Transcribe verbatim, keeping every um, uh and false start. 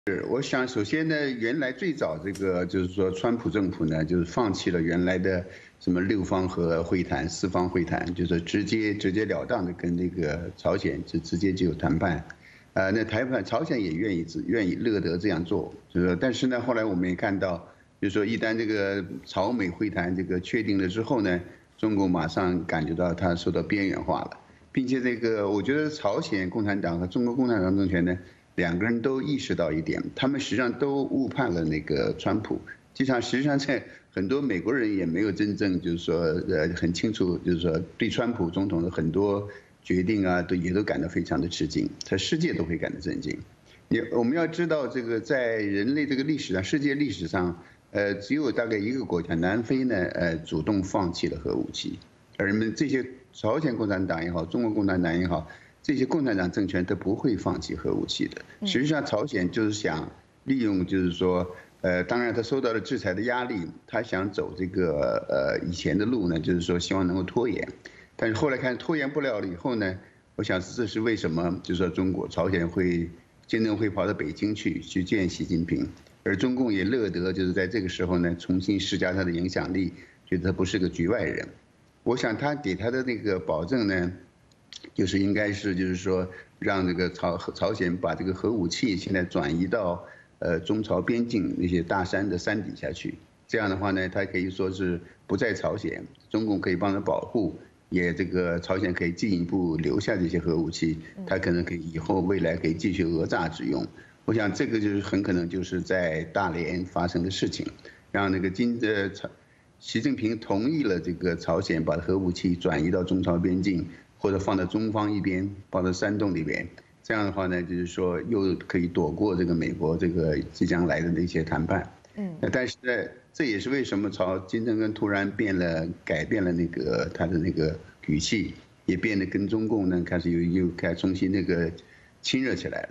是，我想首先呢，原来最早这个就是说，川普政府呢，就是放弃了原来的什么六方和会谈、四方会谈，就是直接直截了当的跟那个朝鲜就直接就有谈判，呃，那谈判朝鲜也愿意愿意乐得这样做，就是说，但是呢，后来我们也看到，就是说一旦这个朝美会谈这个确定了之后呢，中国马上感觉到它受到边缘化了，并且这个我觉得朝鲜共产党和中国共产党政权呢。两个人都意识到一点，他们实际上都误判了那个川普。就像实际上在很多美国人也没有真正就是说呃很清楚，就是说对川普总统的很多决定啊，都也都感到非常的吃惊，在世界都会感到震惊。也我们要知道，这个在人类这个历史上，世界历史上，呃，只有大概一个国家南非呢，呃，主动放弃了核武器，而人们这些朝鲜共产党也好，中国共产党也好。这些共产党政权都不会放弃核武器的。实际上，朝鲜就是想利用，就是说，呃，当然他受到了制裁的压力，他想走这个呃以前的路呢，就是说希望能够拖延。但是后来看拖延不了了以后呢，我想这是为什么，就是说中国朝鲜会金正会跑到北京去去见习近平，而中共也乐得就是在这个时候呢重新施加他的影响力，觉得他不是个局外人。我想他给他的那个保证呢。就是应该是，就是说，让这个朝朝鲜把这个核武器现在转移到呃中朝边境那些大山的山底下去。这样的话呢，他可以说是不在朝鲜，中共可以帮他保护，也这个朝鲜可以进一步留下这些核武器，他可能可以以后未来可以继续讹诈之用。我想这个就是很可能就是在大连发生的事情，让那个金呃习近平同意了这个朝鲜把核武器转移到中朝边境。或者放在中方一边，放在山洞里边，这样的话呢，就是说又可以躲过这个美国这个即将来的那些谈判。嗯，但是呢，这也是为什么朝金正恩突然变了，改变了那个他的那个语气，也变得跟中共呢开始又又开始重新那个亲热起来了。